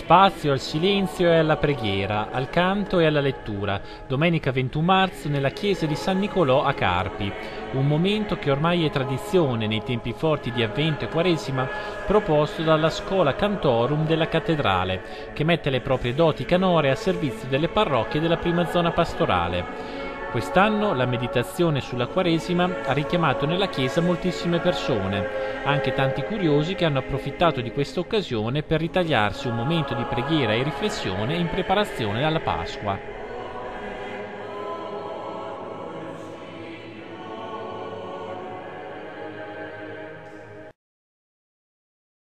Spazio al silenzio e alla preghiera, al canto e alla lettura, domenica 21 marzo nella chiesa di San Nicolò a Carpi, un momento che ormai è tradizione nei tempi forti di Avvento e Quaresima, proposto dalla Schola Cantorum della Cattedrale, che mette le proprie doti canore a servizio delle parrocchie della prima zona pastorale. Quest'anno la meditazione sulla Quaresima ha richiamato nella chiesa moltissime persone, anche tanti curiosi che hanno approfittato di questa occasione per ritagliarsi un momento di preghiera e riflessione in preparazione alla Pasqua.